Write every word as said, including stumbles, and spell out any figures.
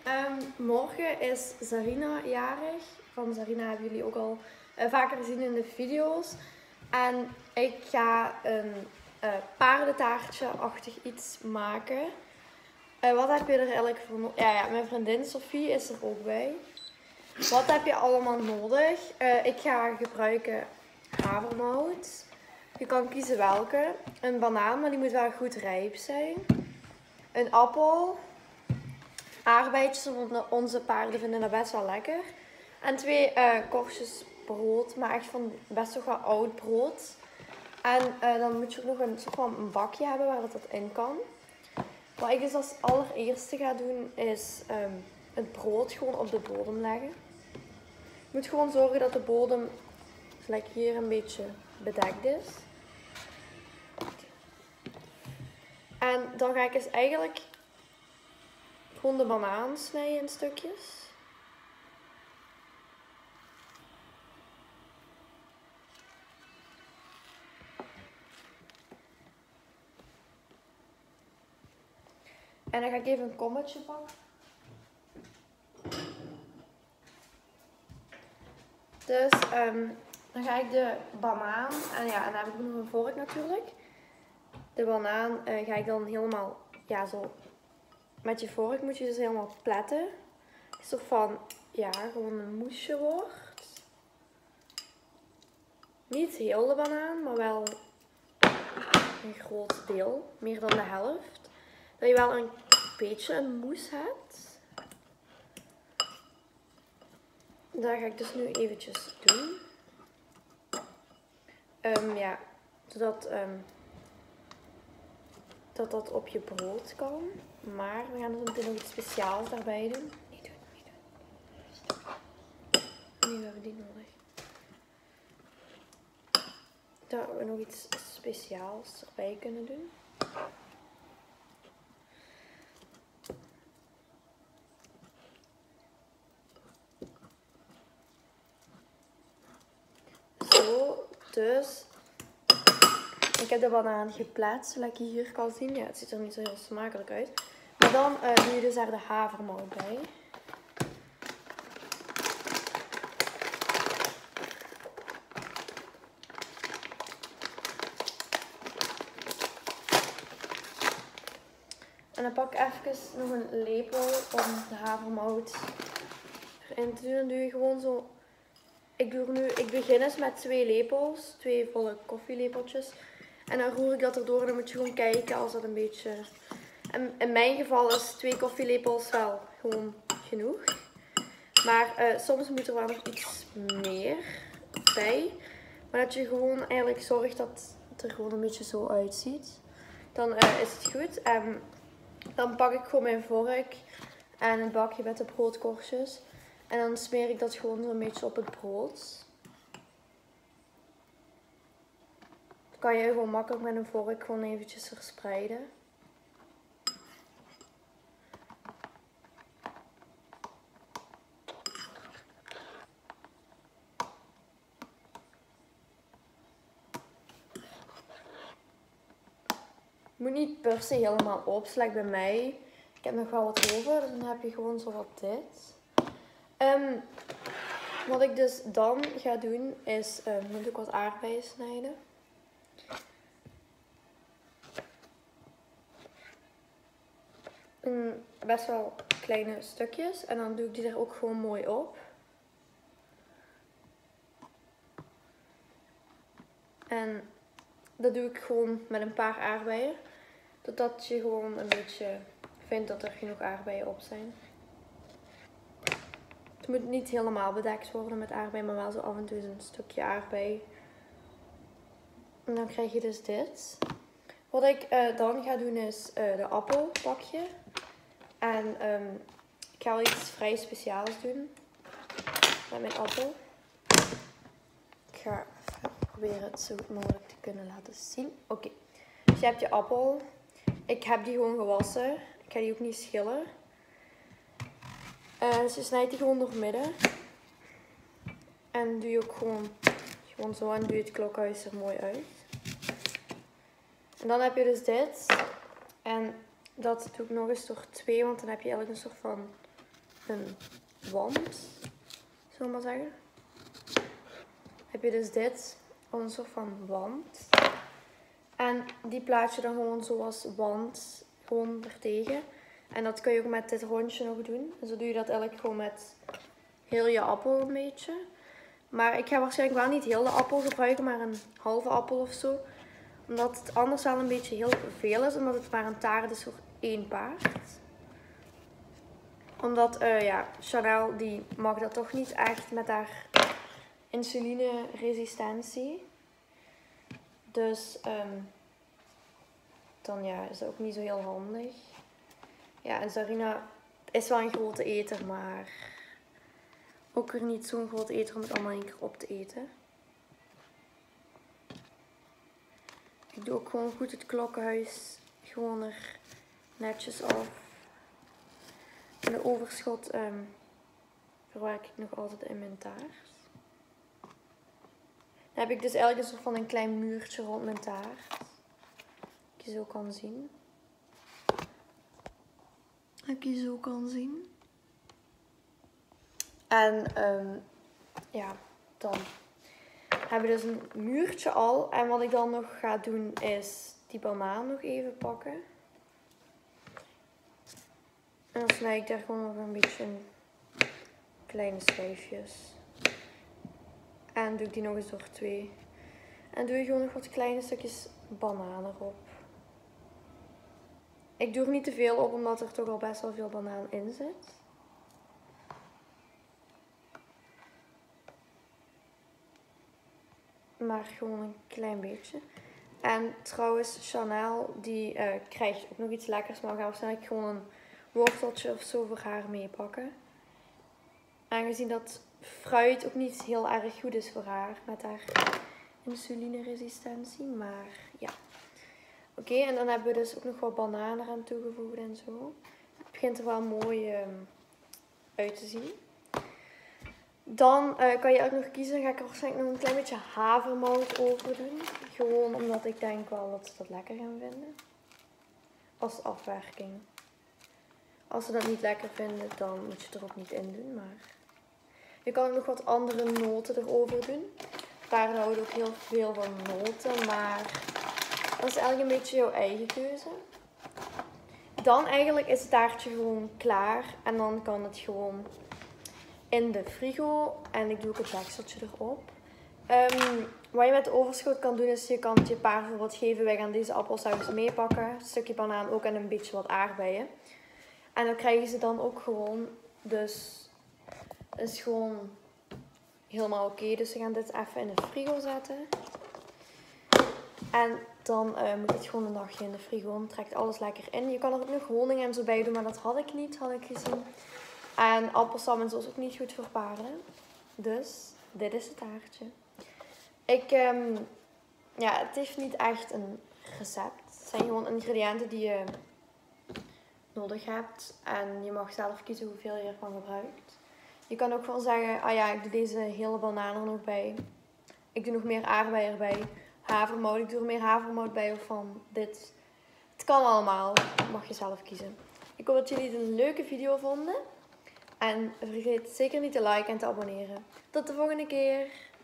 Um, morgen is Zarina jarig. Van Zarina hebben jullie ook al uh, vaker gezien in de video's. En ik ga een uh, paardentaartje-achtig iets maken. Uh, wat heb je er eigenlijk voor nodig? Ja, ja, mijn vriendin Sophie is er ook bij. Wat heb je allemaal nodig? Uh, ik ga gebruiken havermout. Je kan kiezen welke. Een banaan, maar die moet wel goed rijp zijn. Een appel. Aardbeidjes, want onze paarden vinden dat best wel lekker. En twee uh, korstjes brood, maar echt van best wel wat oud brood. En uh, dan moet je ook nog een soort van een bakje hebben waar dat in kan. Wat ik dus als allereerste ga doen is um, het brood gewoon op de bodem leggen. Je moet gewoon zorgen dat de bodem gelijk hier een beetje bedekt is. En dan ga ik eens eigenlijk gewoon de banaan snijden in stukjes. En dan ga ik even een kommetje pakken. Dus um, dan ga ik de banaan, en ja, en dan heb ik nog een vork natuurlijk. De banaan uh, ga ik dan helemaal, ja zo, met je vork moet je dus helemaal pletten. Een soort van, ja, gewoon een moesje wordt. Niet heel de banaan, maar wel een groot deel, meer dan de helft. Dat je wel een beetje een moes hebt. Dat ga ik dus nu eventjes doen. Um, ja, zodat um, dat dat op je brood kan. Maar we gaan er meteen nog iets speciaals daarbij doen. Niet doen, niet doen. Nu hebben we die nodig. Dat we nog iets speciaals erbij kunnen doen. Zo, dus ik heb de banaan geplet, zodat je hier kan zien. Ja, het ziet er niet zo heel smakelijk uit. Maar dan uh, doe je dus daar de havermout bij. En dan pak ik even nog een lepel om de havermout erin te doen. Dan doe je gewoon zo. Ik, doe nu, ik begin eens met twee lepels, twee volle koffielepeltjes. En dan roer ik dat erdoor en dan moet je gewoon kijken als dat een beetje... En in mijn geval is twee koffielepels wel gewoon genoeg. Maar uh, soms moet er wel nog iets meer bij. Maar dat je gewoon eigenlijk zorgt dat het er gewoon een beetje zo uitziet. Dan uh, is het goed. En dan pak ik gewoon mijn vork en een bakje met de broodkorstjes. En dan smeer ik dat gewoon zo'n beetje op het brood. Dat kan je gewoon makkelijk met een vork gewoon eventjes verspreiden. Je moet niet per se helemaal opslaan bij mij. Ik heb nog wel wat over, dus dan heb je gewoon zo wat dit. Um, wat ik dus dan ga doen is, um, moet ik wat aardbeien snijden. Um, best wel kleine stukjes en dan doe ik die er ook gewoon mooi op. En dat doe ik gewoon met een paar aardbeien. Totdat je gewoon een beetje vindt dat er genoeg aardbeien op zijn. Het moet niet helemaal bedekt worden met aardbei, maar wel zo af en toe een stukje aardbei. En dan krijg je dus dit. Wat ik uh, dan ga doen is uh, de appel pakje. En um, ik ga wel iets vrij speciaals doen met mijn appel. Ik ga even proberen het zo goed mogelijk te kunnen laten zien. Oké, okay. Dus je hebt je appel. Ik heb die gewoon gewassen. Ik ga die ook niet schillen. Uh, dus je snijdt die gewoon door midden. En doe je ook gewoon, gewoon zo en doe je het klokhuis er mooi uit. En dan heb je dus dit. En dat doe ik nog eens door twee, want dan heb je eigenlijk een soort van een wand, zullen we maar zeggen. Heb je dus dit, een soort van wand. En die plaats je dan gewoon zoals wand, gewoon ertegen. En dat kun je ook met dit rondje nog doen. En zo doe je dat eigenlijk gewoon met heel je appel een beetje. Maar ik ga waarschijnlijk wel niet heel de appel gebruiken, maar een halve appel of zo. Omdat het anders wel een beetje heel veel is, omdat het maar een taart is voor één paard. Omdat, uh, ja, Chanel die mag dat toch niet echt met haar insulineresistentie. Dus um, dan ja, is dat ook niet zo heel handig. Ja, en Zarina is wel een grote eter, maar ook weer niet zo'n grote eter om het allemaal in één keer op te eten. Ik doe ook gewoon goed het klokkenhuis gewoon er netjes af. En de overschot um, verwerk ik nog altijd in mijn taart. Dan heb ik dus eigenlijk een soort van een klein muurtje rond mijn taart. Dat je zo kan zien. Dat je zo kan zien. En um, ja, dan hebben we dus een muurtje al. En wat ik dan nog ga doen is die banaan nog even pakken. En dan snij ik daar gewoon nog een beetje in kleine schijfjes. En doe ik die nog eens door twee. En doe je gewoon nog wat kleine stukjes banaan erop. Ik doe er niet te veel op, omdat er toch al best wel veel banaan in zit. Maar gewoon een klein beetje. En trouwens, Chanel die uh, krijgt ook nog iets lekkers. Maar we gaan waarschijnlijk gewoon een worteltje of zo voor haar meepakken. Aangezien dat fruit ook niet heel erg goed is voor haar. Met haar insulineresistentie. Maar ja. Oké, okay, en dan hebben we dus ook nog wat bananen aan toegevoegd en zo. Het begint er wel mooi um, uit te zien. Dan uh, kan je ook nog kiezen, ga ik er waarschijnlijk nog een klein beetje havermout over doen. Gewoon omdat ik denk wel dat ze dat lekker gaan vinden. Als afwerking. Als ze dat niet lekker vinden, dan moet je het er ook niet in doen. Maar je kan ook nog wat andere noten erover doen. Paarden houden ook heel veel van noten, maar dat is eigenlijk een beetje jouw eigen keuze. Dan eigenlijk is het taartje gewoon klaar. En dan kan het gewoon in de frigo. En ik doe ook het dekseltje erop. Um, wat je met de overschot kan doen is, je kan het je paard bijvoorbeeld geven. Wij gaan deze appelsaus meepakken. Een stukje banaan ook en een beetje wat aardbeien. En dan krijgen ze dan ook gewoon. Dus het is gewoon helemaal oké. Okay. Dus we gaan dit even in de frigo zetten. En dan uh, moet het gewoon een dagje in de frigo. Dan trekt alles lekker in. Je kan er ook nog honing en zo bij doen, maar dat had ik niet, had ik gezien. En appelsap en zo is ook niet goed voor paarden. Dus dit is het taartje. Ik, um, ja, het heeft niet echt een recept. Het zijn gewoon ingrediënten die je nodig hebt. En je mag zelf kiezen hoeveel je ervan gebruikt. Je kan ook gewoon zeggen, ah ja, ik doe deze hele banaan er nog bij. Ik doe nog meer aardbeien erbij. Havermout, ik doe er meer havermout bij of van dit. Het kan allemaal, mag je zelf kiezen. Ik hoop dat jullie het een leuke video vonden. En vergeet zeker niet te liken en te abonneren. Tot de volgende keer!